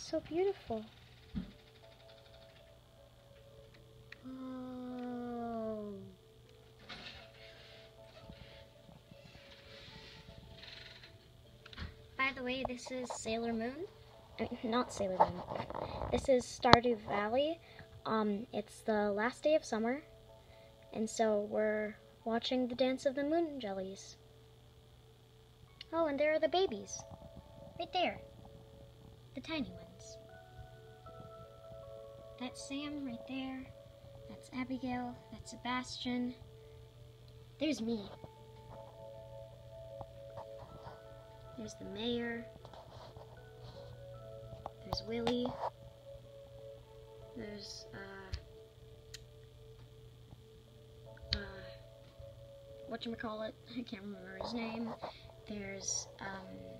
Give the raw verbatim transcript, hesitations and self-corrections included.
so beautiful. Oh. By the way, this is Sailor Moon. I mean, not Sailor Moon. This is Stardew Valley. Um, it's the last day of summer, and so we're watching the dance of the moon jellies. Oh, and there are the babies. Right there. The tiny ones. That's Sam right there. That's Abigail. That's Sebastian. There's me. There's the mayor. There's Willie. There's, uh, uh, whatchamacallit? I can't remember his name. There's, um,